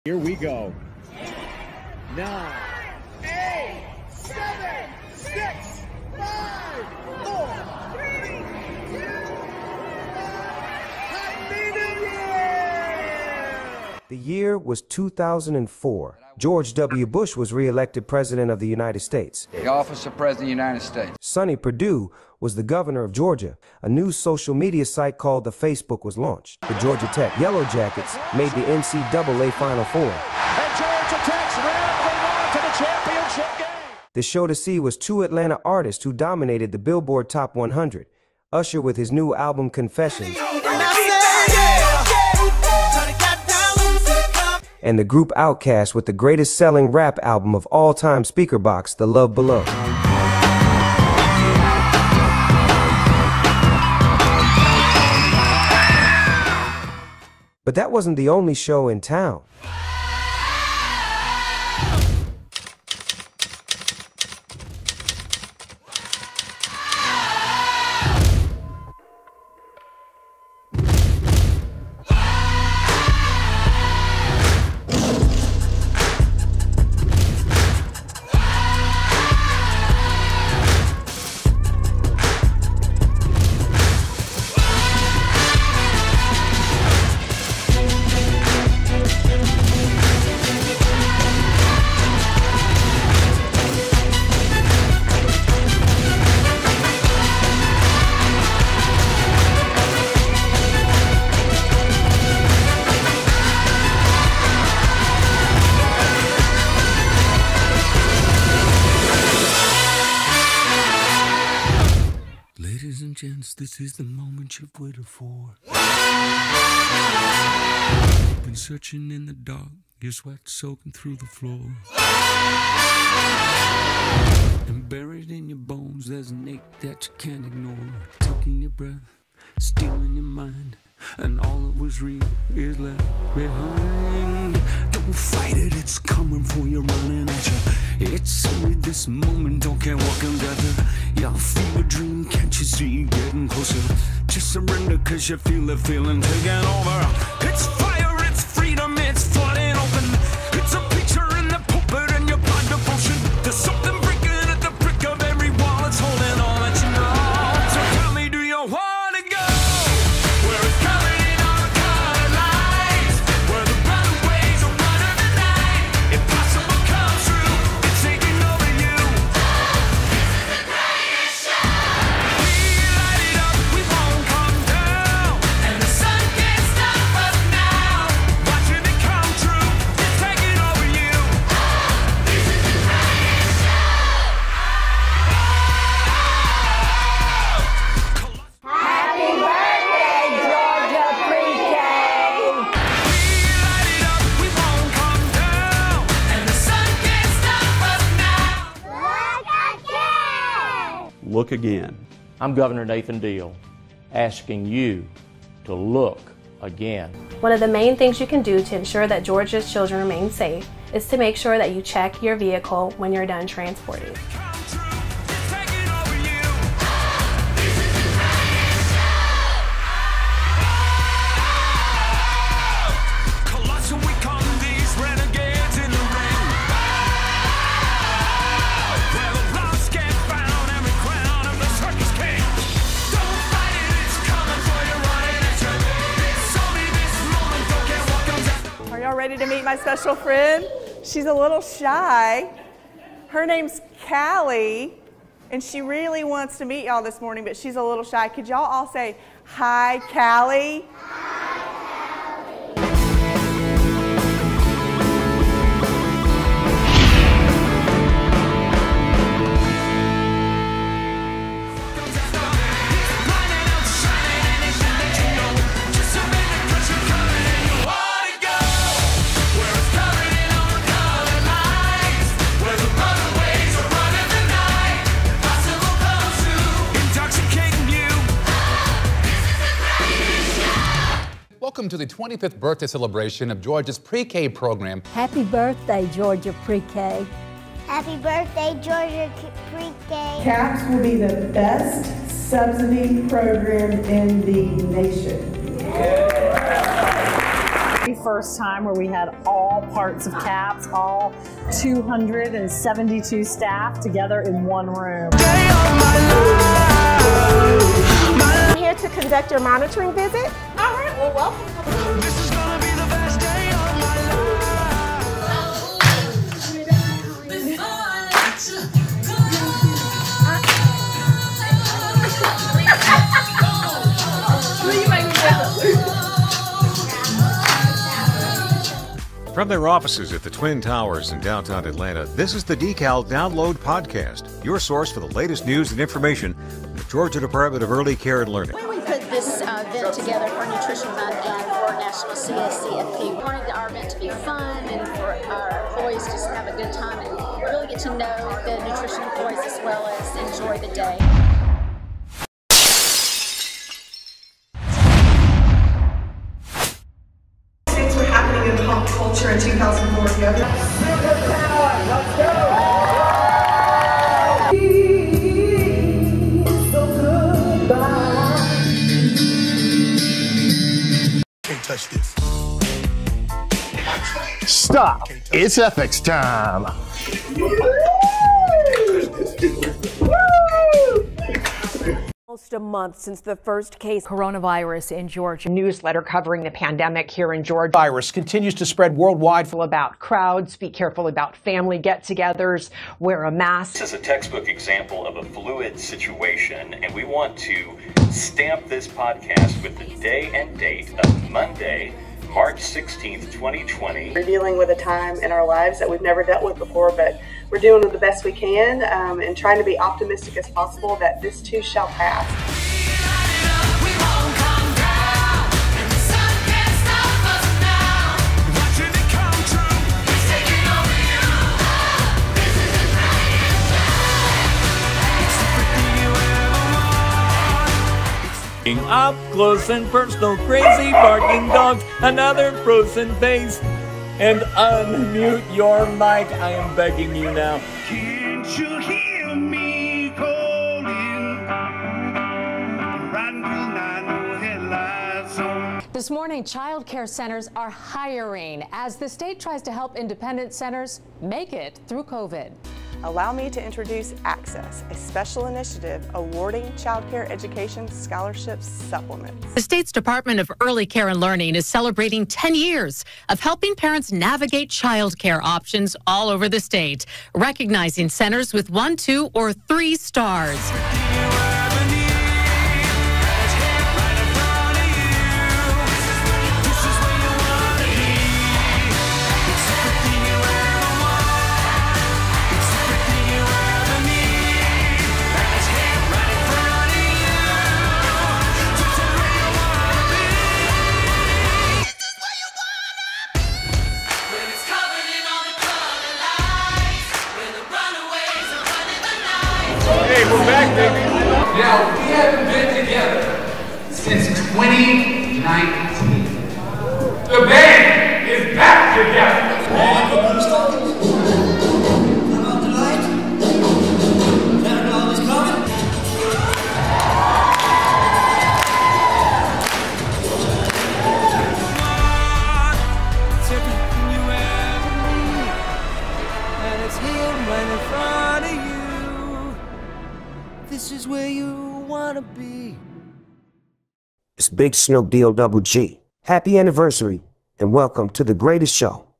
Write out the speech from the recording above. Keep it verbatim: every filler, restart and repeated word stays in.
Here we go. Nine, eight, seven, six, five, four, three, two, one. Happy New Year! The year was two thousand four. George W. Bush was re-elected President of the United States. The office of President of the United States. Sonny Perdue was the governor of Georgia. A new social media site called the Facebook was launched. The Georgia Tech Yellow Jackets made the N C double A Final Four. And Georgia Tech's rapidly on to the championship game. The show to see was two Atlanta artists who dominated the Billboard Top one hundred. Usher with his new album Confessions, and the group Outkast with the greatest selling rap album of all time, Speakerboxxx, The Love Below. But that wasn't the only show in town. Ladies and gents, this is the moment you've waited for. You've been searching in the dark, your sweat soaking through the floor. And buried in your bones, there's an ache that you can't ignore. Taking your breath, stealing your mind, and all that was real is left behind. Don't fight it, it's coming for you, running at you. It's only this moment, don't care what comes after. Y'all feel a dream, can't you see getting closer? Just surrender, cause you feel the feeling taking over. It's fire, it's freedom, it's flooding open. It's a picture in the pulpit and your blind devotion. There's something breaking at the brick of every wall, it's holding on that you know. So tell me, do you want to go? Where it's colored on the colored lights, where the runaways are running the night. Impossible comes true, it's taking over you. This is the greatest show. We light it up, we won't come down, and the sun can't stop us now. Watching it come true, it's taking over you. This is the greatest show. Happy birthday, Georgia Pre-K! We light it up, we won't come down, and the sun can't stop us now. Look again. I'm Governor Nathan Deal, asking you to look again. One of the main things you can do to ensure that Georgia's children remain safe is to make sure that you check your vehicle when you're done transporting. Come true, it's taking over you. Colossal, we come these renegades in the ring. Where the lost get found, every crown of the circus king. Don't fight it, it's coming for you, running at you. It's only this moment, don't care what comes after. Are y'all ready to meet my special friend? She's a little shy. Her name's Callie, and she really wants to meet y'all this morning, but she's a little shy. Could y'all all say, hi, Callie? Blinding out, shining anything that you know. Just surrender, 'cause you're coming and you want to go. Where it's colored in all the colored lights, where the runaways are running the night. Impossible comes true, intoxicating you. Welcome to the twenty-fifth birthday celebration of Georgia's pre-K program. Happy birthday, Georgia Pre-K. Happy birthday, Georgia Pre-K. CAPS will be the best subsidy program in the nation. first time where we had all parts of CAPS, all two hundred seventy-two staff together in one room. I'm here to conduct your monitoring visit. All right, well, welcome. This is gonna be the best day of my From their offices at the Twin Towers in downtown Atlanta, this is the DECAL Download Podcast, your source for the latest news and information from the Georgia Department of Early Care and Learning. When we put this uh, event together for Nutrition Month and for National C S C F P, we wanted our event to be fun and for our employees just to have a good time and really get to know the nutrition employees as well as enjoy the day. In pop culture in two thousand four. Let's go! Can't touch this. Stop! It's ethics time. Almost a month since the first case coronavirus in Georgia. Newsletter covering the pandemic here in Georgia. Virus continues to spread worldwide. Careful about crowds, be careful about family get-togethers, wear a mask. This is a textbook example of a fluid situation, and we want to stamp this podcast with the day and date of Monday, March sixteenth, twenty twenty. We're dealing with a time in our lives that we've never dealt with before, but we're doing the best we can um, and trying to be optimistic as possible that this too shall pass. Up close and personal, crazy barking dogs, another frozen face, and unmute your mic. I am begging you now. Can't you hear me calling? Riding through night, no headlights on. This morning, child care centers are hiring as the state tries to help independent centers make it through COVID. Allow me to introduce Access, a special initiative awarding child care education scholarships supplements. The state's Department of Early Care and Learning is celebrating ten years of helping parents navigate child care options all over the state, recognizing centers with one, two, or three stars. Hey, we're back, baby. Now, we haven't been together since twenty nineteen. The band is back together. This is where you wanna be. It's Big Snoop D O double G. Happy anniversary and welcome to the greatest show.